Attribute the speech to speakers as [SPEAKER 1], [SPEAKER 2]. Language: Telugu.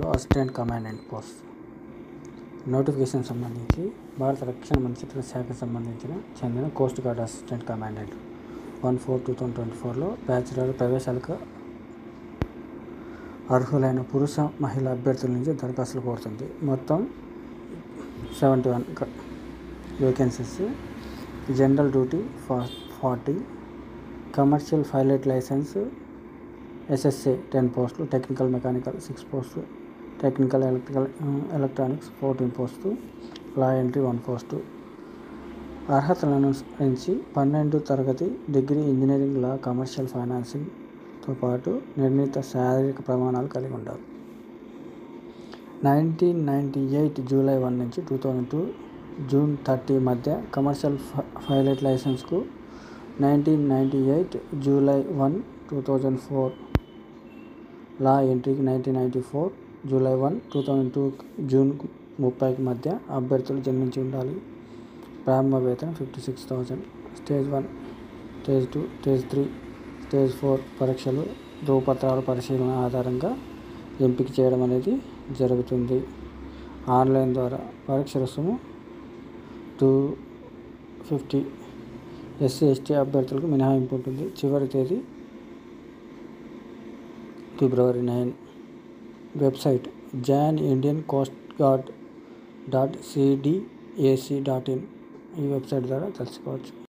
[SPEAKER 1] Assistant commandant post. నోటిఫికేషన్ సంబంధించి భారత రక్షణ మంత్రిత్వ శాఖకు చెందిన కోస్ట్ గార్డ్ అసిస్టెంట్ కమాండెంట్ 1/4/2024లో బ్యాచిలర్ ప్రవేశాలకు అర్హులైన పురుష మహిళా అభ్యర్థుల నుంచి దరఖాస్తులు కోరుతుంది. మొత్తం 71 vacancies. General duty 40, commercial pilot licence SSA 10 పోస్టులు, టెక్నికల్ మెకానికల్ 6 పోస్టులు, టెక్నికల్ ఎలక్ట్రానిక్స్ 14 పోస్టులు, లా ఎంట్రీ 1 పోస్టు. అర్హతలను అనుసరించి 12వ తరగతి డిగ్రీ ఇంజనీరింగ్, లా, కమర్షియల్ ఫైనాన్సింగ్తో పాటు నిర్ణీత శారీరక ప్రమాణాలు కలిగి ఉండాలి. 1998 జూలై 1 నుంచి 2002 జూన్ 30 మధ్య కమర్షియల్ పైలట్ లైసెన్స్కు, 1998 జూలై 1, 2004 లా ఎంట్రీకి, 1994 జూలై 1, 2002 జూన్ 30 మధ్య అభ్యర్థులు జన్మించి ఉండాలి. ప్రారంభ వేతనం 56,000. స్టేజ్ 1, స్టేజ్ 2, స్టేజ్ 3, స్టేజ్ 4 పరీక్షలు ధృవపత్రాల పరిశీలన ఆధారంగా ఎంపిక చేయడం అనేది జరుగుతుంది. ఆన్లైన్ ద్వారా పరీక్ష రుసుము $250. SC/ST అభ్యర్థులకు మినహాయింపు ఉంటుంది. చివరి తేదీ February 9. Website joinindiancoastguard.cdac.in. ఈ వెబ్సైట్ ద్వారా తెలుసుకోవచ్చు.